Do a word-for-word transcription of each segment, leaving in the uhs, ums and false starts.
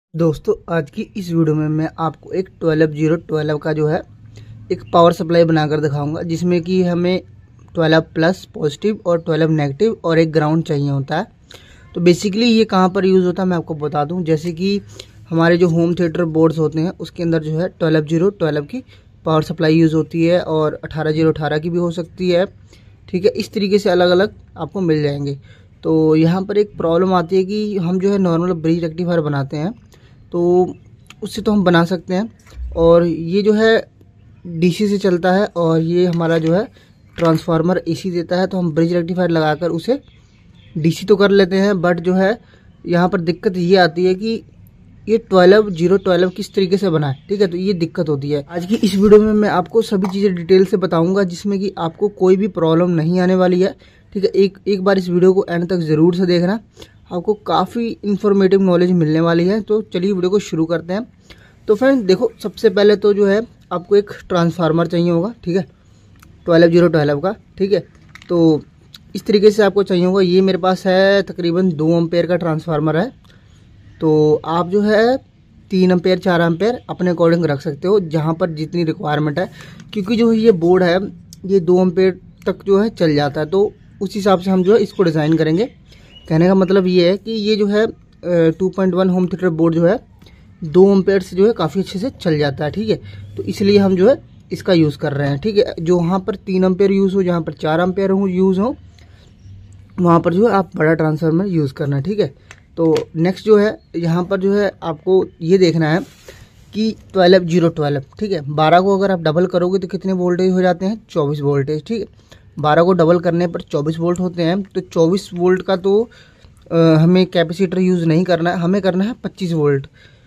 दोस्तों आज की इस वीडियो में मैं आपको एक ट्वेल्व जीरो ट्वेल्व का जो है एक पावर सप्लाई बनाकर दिखाऊंगा, जिसमें कि हमें ट्वेल्व प्लस पॉजिटिव और ट्वेल्व नेगेटिव और एक ग्राउंड चाहिए होता है। तो बेसिकली ये कहाँ पर यूज़ होता है मैं आपको बता दूं। जैसे कि हमारे जो होम थिएटर बोर्ड्स होते हैं उसके अंदर जो है ट्वेल्व जीरो ट्वेल्व की पावर सप्लाई यूज़ होती है और अठारह जीरो अठारह की भी हो सकती है। ठीक है, इस तरीके से अलग अलग आपको मिल जाएंगे। तो यहाँ पर एक प्रॉब्लम आती है कि हम जो है नॉर्मल ब्रिज रेक्टिफायर बनाते हैं तो उससे तो हम बना सकते हैं, और ये जो है डीसी से चलता है और ये हमारा जो है ट्रांसफार्मर एसी देता है। तो हम ब्रिज रेक्टिफायर लगाकर उसे डीसी तो कर लेते हैं, बट जो है यहाँ पर दिक्कत ये आती है कि ये ट्वेल्व जीरो ट्वेल्व किस तरीके से बना है। ठीक है, तो ये दिक्कत होती है। आज की इस वीडियो में मैं आपको सभी चीज़ें डिटेल से बताऊंगा, जिसमें कि आपको कोई भी प्रॉब्लम नहीं आने वाली है। ठीक है, एक एक बार इस वीडियो को एंड तक ज़रूर से देखना, आपको काफ़ी इन्फॉर्मेटिव नॉलेज मिलने वाली है। तो चलिए वीडियो को शुरू करते हैं। तो फ्रेंड देखो, सबसे पहले तो जो है आपको एक ट्रांसफार्मर चाहिए होगा। ठीक है, ट्वेल्व जीरो ट्वेल्व का। ठीक है, तो इस तरीके से आपको चाहिए होगा। ये मेरे पास है तकरीबन दो एम्पेयर का ट्रांसफार्मर है। तो आप जो है तीन एम्पेयर चार एम्पेयर अपने अकॉर्डिंग रख सकते हो, जहाँ पर जितनी रिक्वायरमेंट है, क्योंकि जो ये बोर्ड है ये दो एम्पेयर तक जो है चल जाता है। तो उस हिसाब से हम जो है इसको डिज़ाइन करेंगे। कहने का मतलब ये है कि ये जो है two point one home theatre board जो है दो एम्पेयर से जो है काफ़ी अच्छे से चल जाता है। ठीक है, तो इसलिए हम जो है इसका यूज़ कर रहे हैं। ठीक है, जो वहाँ पर तीन एम्पेयर यूज़ हो, जहाँ पर चार एम्पेयर हो यूज़ हो, वहाँ पर जो है आप बड़ा ट्रांसफार्मर यूज़ करना। ठीक है, तो नेक्स्ट जो है यहाँ पर जो है आपको ये देखना है कि ट्वेल्व जीरो ट्वेल्व। ठीक है, बारह को अगर आप डबल करोगे तो कितने वोल्टेज हो जाते हैं? चौबीस वोल्टेज। ठीक है, बारह को डबल करने पर चौबीस वोल्ट होते हैं। तो चौबीस वोल्ट का तो आ, हमें कैपेसिटर यूज़ नहीं करना है, हमें करना है पच्चीस वोल्ट।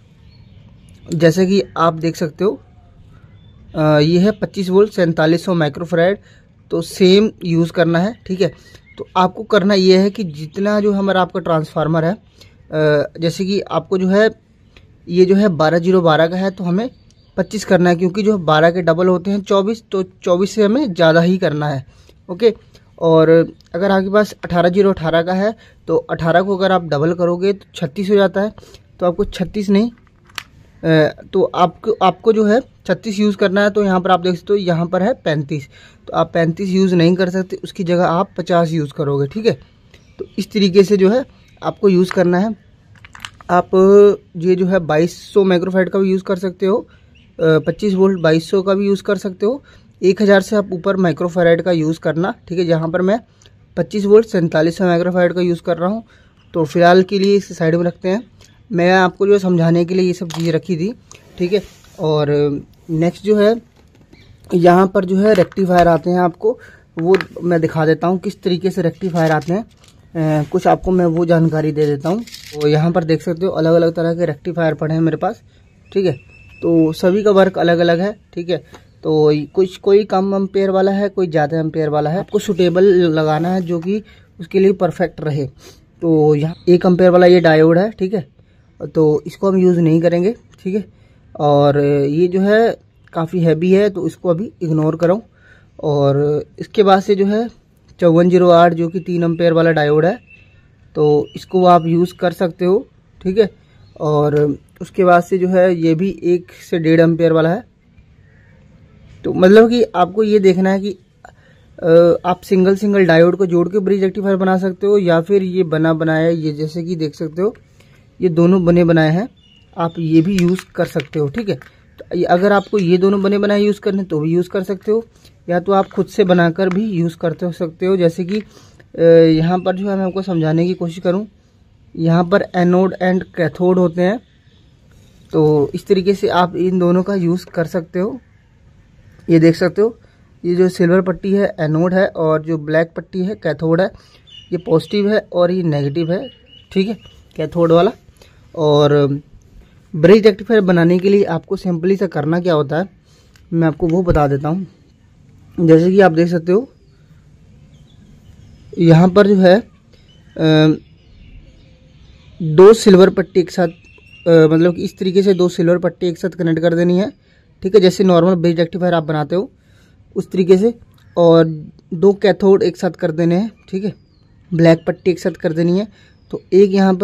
जैसे कि आप देख सकते हो आ, ये है पच्चीस वोल्ट सैंतालीस सौ माइक्रोफैराड। तो सेम यूज़ करना है। ठीक है, तो आपको करना ये है कि जितना जो हमारा आपका ट्रांसफार्मर है, जैसे कि आपको जो है ये जो है बारह जीरो बारह का है तो हमें पच्चीस करना है, क्योंकि जो बारह के डबल होते हैं चौबीस, तो चौबीस से हमें ज़्यादा ही करना है। ओके, और अगर आपके पास अठारह जीरो अठारह का है तो अठारह को अगर आप डबल करोगे तो छत्तीस हो जाता है। तो आपको छत्तीस नहीं, तो आपको आपको जो है छत्तीस यूज़ करना है। तो यहाँ पर आप देख सकते हो यहाँ पर है पैंतीस, तो आप पैंतीस यूज़ नहीं कर सकते, उसकी जगह आप पचास यूज़ करोगे। ठीक है, तो इस तरीके से जो है आपको यूज़ करना है। आप ये जो है बाईस सौ माइक्रोफैराड का भी यूज़ कर सकते हो, पच्चीस वोल्ट बाईस सौ का भी यूज़ कर सकते हो, एक हज़ार से आप ऊपर माइक्रोफैराड का यूज़ करना। ठीक है, जहाँ पर मैं पच्चीस वोल्ट सैंतालीस सौ माइक्रोफैराड का यूज़ कर रहा हूँ। तो फिलहाल के लिए इसे साइड में रखते हैं। मैं आपको जो समझाने के लिए ये सब चीज़ें रखी थी। ठीक है, और नेक्स्ट जो है यहाँ पर जो है रेक्टिफायर आते हैं, आपको वो मैं दिखा देता हूँ किस तरीके से रेक्टिफायर आते हैं। Uh, कुछ आपको मैं वो जानकारी दे देता हूँ। तो यहाँ पर देख सकते हो अलग अलग तरह के रेक्टिफायर पड़े हैं मेरे पास। ठीक है, तो सभी का वर्क अलग अलग है। ठीक है, तो कुछ कोई कम एम्पेयर वाला है, कोई ज़्यादा एम्पेयर वाला है। आपको सुटेबल लगाना है जो कि उसके लिए परफेक्ट रहे। तो यहाँ एक एम्पेयर वाला ये डायोड है। ठीक है, तो इसको हम यूज़ नहीं करेंगे। ठीक है, और ये जो है काफ़ी हैवी है तो इसको अभी इग्नोर करो। और इसके बाद से जो है चौवन जीरो आठ जो कि तीन एम्पेयर वाला डायोड है, तो इसको आप यूज़ कर सकते हो। ठीक है, और उसके बाद से जो है ये भी एक से डेढ़ एम्पेयर वाला है। तो मतलब कि आपको ये देखना है कि आप सिंगल सिंगल डायोड को जोड़ के ब्रिज रेक्टिफायर बना सकते हो, या फिर ये बना बनाया ये जैसे कि देख सकते हो ये दोनों बने बनाए हैं, आप ये भी यूज़ कर सकते हो। ठीक है, तो अगर आपको ये दोनों बने बनाए यूज़ करने तो भी यूज़ कर सकते हो, या तो आप खुद से बनाकर भी यूज़ करते हो सकते हो। जैसे कि यहाँ पर जो है मैं आपको समझाने की कोशिश करूँ, यहाँ पर एनोड एंड कैथोड होते हैं। तो इस तरीके से आप इन दोनों का यूज़ कर सकते हो। ये देख सकते हो ये जो सिल्वर पट्टी है एनोड है, और जो ब्लैक पट्टी है कैथोड है। ये पॉजिटिव है और ये नेगेटिव है। ठीक है, कैथोड वाला। और ब्रिज रेक्टिफायर बनाने के लिए आपको सिंपली से करना क्या होता है मैं आपको वो बता देता हूँ। जैसे कि आप देख सकते हो यहाँ पर जो है आ, दो सिल्वर पट्टी एक साथ, आ, मतलब कि इस तरीके से दो सिल्वर पट्टी एक साथ कनेक्ट कर देनी है। ठीक है, जैसे नॉर्मल ब्रिज रेक्टिफायर आप बनाते हो उस तरीके से, और दो कैथोड एक साथ कर देने हैं। ठीक है, ब्लैक पट्टी एक साथ कर देनी है। तो एक यहाँ पर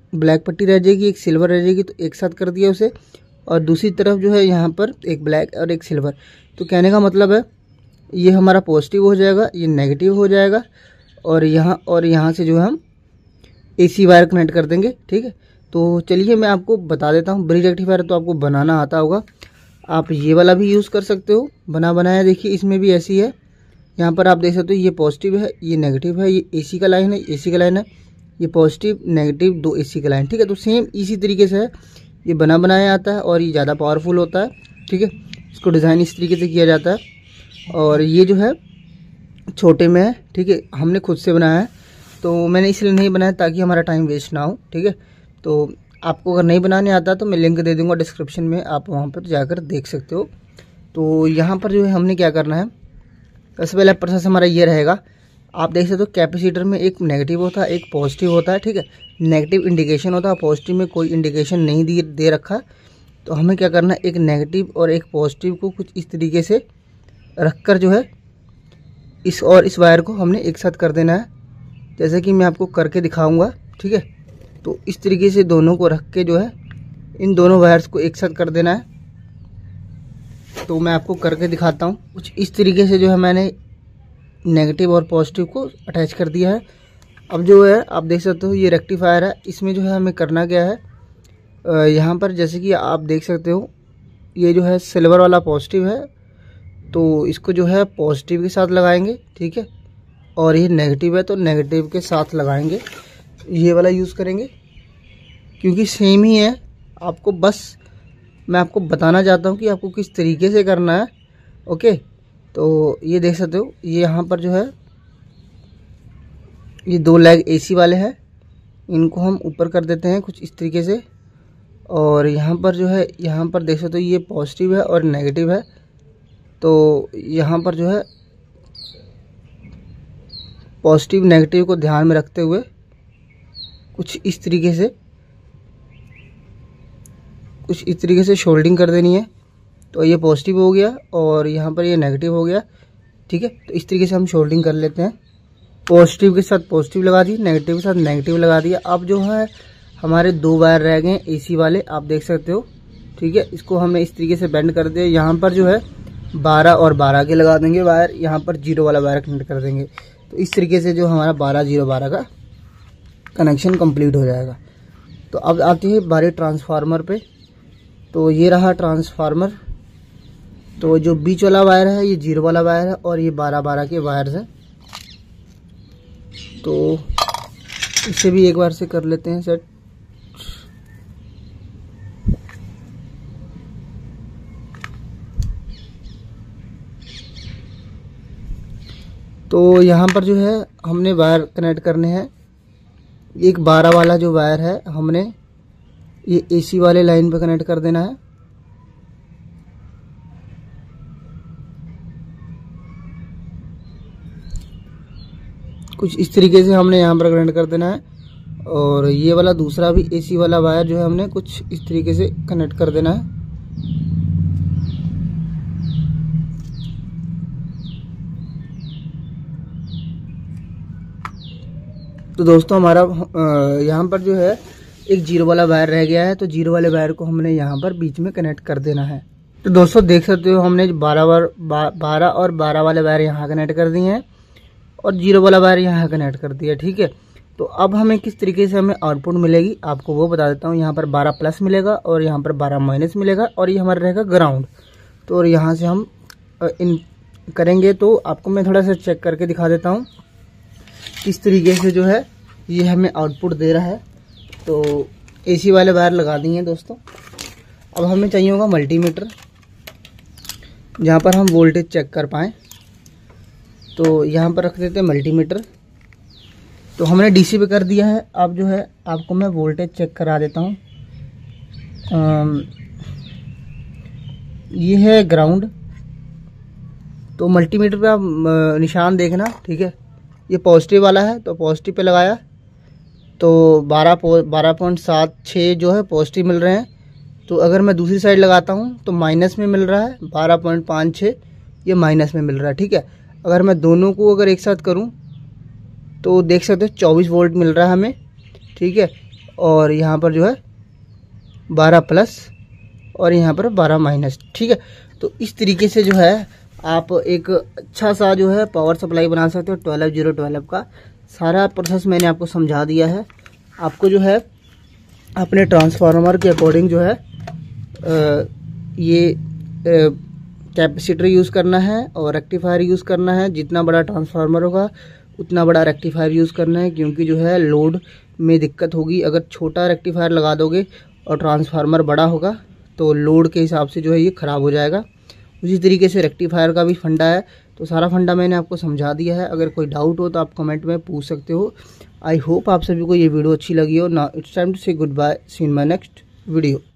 ब्लैक पट्टी रह जाएगी, एक सिल्वर रह जाएगी, तो एक साथ कर दिया उसे। और दूसरी तरफ जो है यहाँ पर एक ब्लैक और एक सिल्वर। तो कहने का मतलब है ये हमारा पॉजिटिव हो जाएगा, ये नेगेटिव हो जाएगा, और यहाँ और यहाँ से जो है हम एसी वायर कनेक्ट कर देंगे। ठीक है, तो चलिए मैं आपको बता देता हूँ। ब्रिज रेक्टिफायर तो आपको बनाना आता होगा, आप ये वाला भी यूज़ कर सकते हो बना बनाया। देखिए इसमें भी ऐसी है, यहाँ पर आप देख सकते हो ये पॉजिटिव है, ये नेगेटिव है, ये एसी का लाइन है, एसी का लाइन है, ये पॉजिटिव नेगेटिव दो एसी का लाइन। ठीक है, तो सेम इसी तरीके से है, ये बना बनाया आता है और ये ज़्यादा पावरफुल होता है। ठीक है, इसको डिज़ाइन इस तरीके से किया जाता है। और ये जो है छोटे में है। ठीक है, हमने खुद से बनाया है, तो मैंने इसलिए नहीं बनाया ताकि हमारा टाइम वेस्ट ना हो। ठीक है, तो आपको अगर नहीं बनाने आता तो मैं लिंक दे दूंगा डिस्क्रिप्शन में, आप वहाँ पर जाकर देख सकते हो। तो यहाँ पर जो है हमने क्या करना है, सबसे पहला प्रोसेस हमारा ये रहेगा। आप देख सकते हो कैपेसिटर में एक नेगेटिव होता है, एक पॉजिटिव होता है। ठीक है, नेगेटिव इंडिकेशन होता है, पॉजिटिव में कोई इंडिकेशन नहीं दे दे रखा। तो हमें क्या करना है, एक नेगेटिव और एक पॉजिटिव को कुछ इस तरीके से रखकर जो है इस और इस वायर को हमने एक साथ कर देना है, जैसे कि मैं आपको करके दिखाऊंगा। ठीक है, तो इस तरीके से दोनों को रख के जो है इन दोनों वायर्स को एक साथ कर देना है। तो मैं आपको करके दिखाता हूँ। कुछ इस तरीके से जो है मैंने नेगेटिव और पॉजिटिव को अटैच कर दिया है। अब जो है आप देख सकते हो ये रेक्टिफायर है, इसमें जो है हमें करना क्या है, यहाँ पर जैसे कि आप देख सकते हो ये जो है सिल्वर वाला पॉजिटिव है, तो इसको जो है पॉजिटिव के साथ लगाएंगे। ठीक है, और ये नेगेटिव है तो नेगेटिव के साथ लगाएंगे, ये वाला यूज़ करेंगे क्योंकि सेम ही है। आपको बस मैं आपको बताना चाहता हूँ कि आपको किस तरीके से करना है। ओके, तो ये देख सकते हो ये यहाँ पर जो है ये दो लेग एसी वाले हैं, इनको हम ऊपर कर देते हैं कुछ इस तरीके से। और यहाँ पर जो है यहाँ पर देख सकते हो ये पॉजिटिव है और नेगेटिव है, तो यहाँ पर जो है पॉजिटिव नेगेटिव को ध्यान में रखते हुए कुछ इस तरीके से कुछ इस तरीके से शोल्डिंग कर देनी है। तो ये पॉजिटिव हो गया और यहाँ पर ये नेगेटिव हो गया। ठीक है, तो इस तरीके से हम शोल्डिंग कर लेते हैं। पॉजिटिव के साथ पॉजिटिव लगा दी, नेगेटिव के साथ नेगेटिव लगा दिया। अब जो है हमारे दो वायर रह गए एसी वाले, आप देख सकते हो। ठीक है, इसको हमने इस तरीके से बेंड कर दिया। यहाँ पर जो है बारह और बारह के लगा देंगे वायर, यहाँ पर जीरो वाला वायर कनेक्ट कर देंगे। तो इस तरीके से जो हमारा बारह जीरो बारह का कनेक्शन कंप्लीट हो जाएगा। तो अब आती है बारी ट्रांसफार्मर पे। तो ये रहा ट्रांसफार्मर। तो जो बीच वाला वायर है ये जीरो वाला वायर है और ये बारह बारह के वायर्स हैं। तो इसे भी एक बार से कर लेते हैं सेट। तो यहाँ पर जो है हमने वायर कनेक्ट करने हैं। एक बारह वाला जो वायर है हमने ये एसी वाले लाइन पे कनेक्ट कर देना है। कुछ इस तरीके से हमने यहाँ पर कनेक्ट कर देना है। और ये वाला दूसरा भी एसी वाला वायर जो है हमने कुछ इस तरीके से कनेक्ट कर देना है। तो दोस्तों हमारा यहाँ पर जो है एक जीरो वाला वायर रह गया है, तो जीरो वाले वायर को हमने यहाँ पर बीच में कनेक्ट कर देना है। तो दोस्तों देख सकते हो हमने बारह वार बारह और बारह वाले वायर यहाँ कनेक्ट कर दिए हैं और जीरो वाला वायर यहाँ कनेक्ट कर दिया। ठीक है, तो अब हमें किस तरीके से हमें आउटपुट मिलेगी आपको वो बता देता हूँ। यहाँ पर बारह प्लस मिलेगा और यहाँ पर बारह माइनस मिलेगा और ये हमारा रहेगा ग्राउंड। तो और यहाँ से हम इन करेंगे तो आपको मैं थोड़ा सा चेक करके दिखा देता हूँ किस तरीके से जो है ये हमें आउटपुट दे रहा है। तो एसी वाले वायर लगा दिए दोस्तों। अब हमें चाहिए होगा मल्टीमीटर, जहाँ पर हम वोल्टेज चेक कर पाएँ। तो यहाँ पर रख देते हैं मल्टीमीटर। तो हमने डीसी पे कर दिया है। अब जो है आपको मैं वोल्टेज चेक करा देता हूँ। ये है ग्राउंड। तो मल्टीमीटर पे आप निशान देखना। ठीक है, ये पॉजिटिव वाला है तो पॉजिटिव पे लगाया तो बारह बारह पॉइंट सात छः जो है पॉजिटिव मिल रहे हैं। तो अगर मैं दूसरी साइड लगाता हूँ तो माइनस में मिल रहा है, बारह पॉइंट पाँच छः ये माइनस में मिल रहा है। ठीक है, अगर मैं दोनों को अगर एक साथ करूँ तो देख सकते हो चौबीस वोल्ट मिल रहा है हमें। ठीक है, और यहाँ पर जो है बारह प्लस और यहाँ पर बारह माइनस। ठीक है, तो इस तरीके से जो है आप एक अच्छा सा जो है पावर सप्लाई बना सकते हो ट्वेल्व जीरो ट्वेल्व का। सारा प्रोसेस मैंने आपको समझा दिया है। आपको जो है अपने ट्रांसफार्मर के अकॉर्डिंग जो है आ, ये कैपेसिटर यूज़ करना है और रेक्टिफायर यूज़ करना है। जितना बड़ा ट्रांसफार्मर होगा उतना बड़ा रेक्टिफायर यूज़ करना है, क्योंकि जो है लोड में दिक्कत होगी। अगर छोटा रेक्टिफायर लगा दोगे और ट्रांसफार्मर बड़ा होगा तो लोड के हिसाब से जो है ये ख़राब हो जाएगा। उसी तरीके से रेक्टिफायर का भी फंडा है। तो सारा फंडा मैंने आपको समझा दिया है। अगर कोई डाउट हो तो आप कमेंट में पूछ सकते हो। आई होप आप सभी को ये वीडियो अच्छी लगी हो। Now it's time to say goodbye, see in my next video.